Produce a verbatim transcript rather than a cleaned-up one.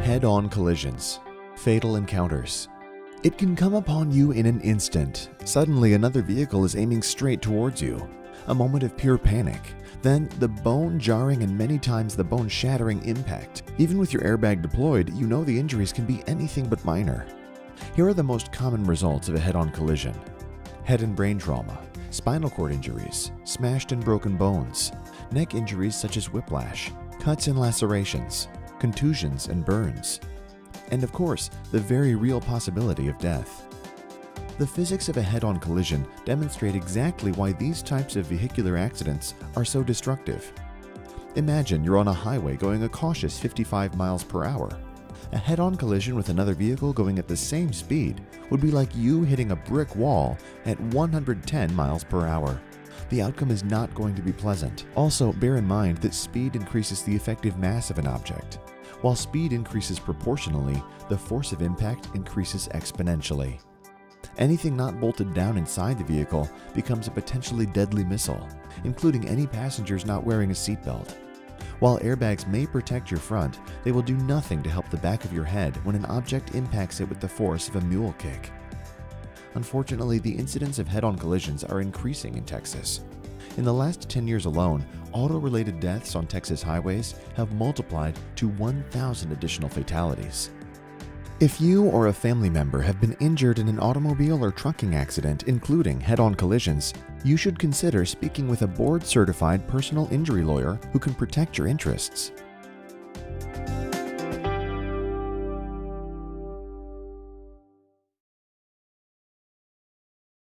Head-on collisions, fatal encounters. It can come upon you in an instant. Suddenly, another vehicle is aiming straight towards you. A moment of pure panic. Then, the bone-jarring and many times the bone-shattering impact. Even with your airbag deployed, you know the injuries can be anything but minor. Here are the most common results of a head-on collision. Head and brain trauma, spinal cord injuries, smashed and broken bones, neck injuries such as whiplash, cuts and lacerations, contusions and burns, and of course, the very real possibility of death. The physics of a head-on collision demonstrate exactly why these types of vehicular accidents are so destructive. Imagine you're on a highway going a cautious fifty-five miles per hour. A head-on collision with another vehicle going at the same speed would be like you hitting a brick wall at one hundred ten miles per hour. The outcome is not going to be pleasant. Also, bear in mind that speed increases the effective mass of an object. While speed increases proportionally, the force of impact increases exponentially. Anything not bolted down inside the vehicle becomes a potentially deadly missile, including any passengers not wearing a seatbelt. While airbags may protect your front, they will do nothing to help the back of your head when an object impacts it with the force of a mule kick. Unfortunately, the incidence of head-on collisions are increasing in Texas. In the last ten years alone, auto-related deaths on Texas highways have multiplied to one thousand additional fatalities. If you or a family member have been injured in an automobile or trucking accident, including head-on collisions, you should consider speaking with a board-certified personal injury lawyer who can protect your interests.